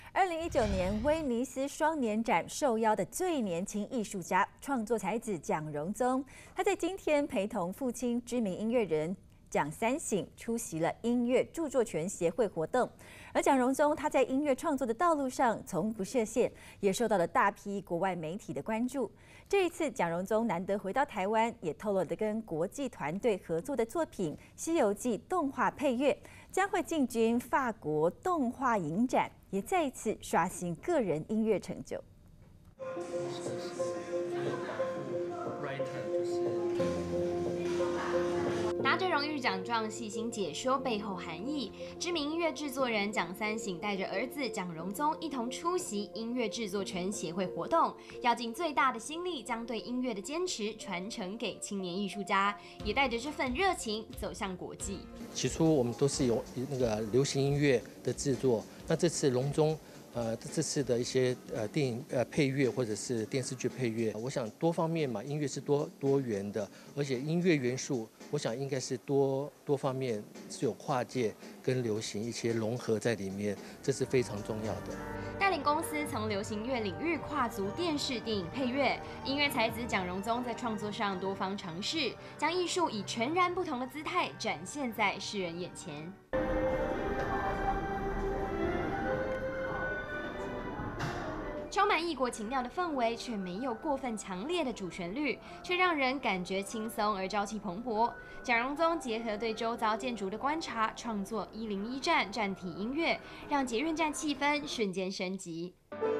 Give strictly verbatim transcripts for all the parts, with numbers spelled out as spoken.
二零一九年威尼斯双年展受邀的最年轻艺术家、创作才子蒋荣宗，他在今天陪同父亲知名音乐人蒋三省出席了音乐著作权协会活动。而蒋荣宗他在音乐创作的道路上从不设限，也受到了大批国外媒体的关注。这一次，蒋荣宗难得回到台湾，也透露了跟国际团队合作的作品《西游记》动画配乐将会进军法国动画影展，也再一次刷新个人音乐成就。 拿着荣誉奖状，细心解说背后含义。知名音乐制作人蒋三省带着儿子蒋荣宗一同出席音乐制作权协会活动，要尽最大的心力，将对音乐的坚持传承给青年艺术家，也带着这份热情走向国际。 起初我们都是有那个流行音乐的制作，那这次荣宗。呃，这次的一些呃电影呃配乐或者是电视剧配乐，我想多方面嘛，音乐是多多元的，而且音乐元素，我想应该是多多方面是有跨界跟流行一些融合在里面，这是非常重要的。 带领公司从流行乐领域跨足电视、电影配乐，音乐才子蒋荣宗在创作上多方尝试，将艺术以全然不同的姿态展现在世人眼前。充满异国情调的氛围，却没有过分强烈的主旋律，却让人感觉轻松而朝气蓬勃。蒋荣宗结合对周遭建筑的观察，创作一零一站站体音乐，让捷运站气氛瞬间升级。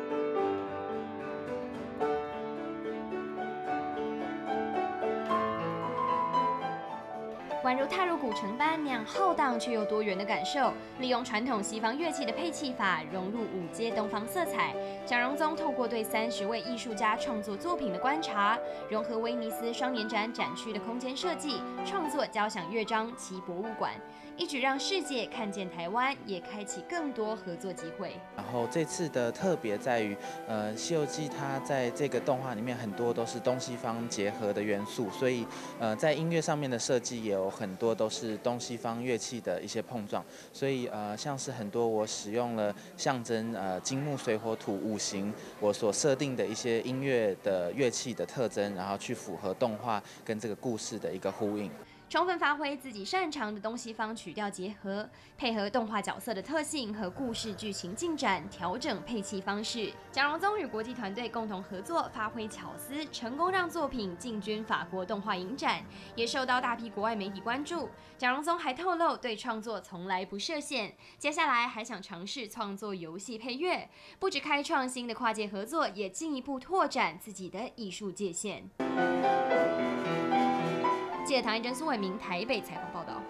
宛如踏入古城般那样浩荡却又多元的感受，利用传统西方乐器的配器法，融入五阶东方色彩。蒋荣宗透过对三十位艺术家创作作品的观察，融合威尼斯双年展展区的空间设计，创作交响乐章其博物馆，一举让世界看见台湾，也开启更多合作机会。 然后这次的特别在于，呃，《西游记》它在这个动画里面很多都是东西方结合的元素，所以呃，在音乐上面的设计也有很多都是东西方乐器的一些碰撞，所以呃，像是很多我使用了象征呃金木水火土五行我所设定的一些音乐的乐器的特征，然后去符合动画跟这个故事的一个呼应。 充分发挥自己擅长的东西方曲调结合，配合动画角色的特性和故事剧情进展，调整配器方式。蒋荣宗与国际团队共同合作，发挥巧思，成功让作品进军法国动画影展，也受到大批国外媒体关注。蒋荣宗还透露，对创作从来不设限，接下来还想尝试创作游戏配乐，不只开创新的跨界合作，也进一步拓展自己的艺术界限。记者唐一真、苏伟明台北采访报道。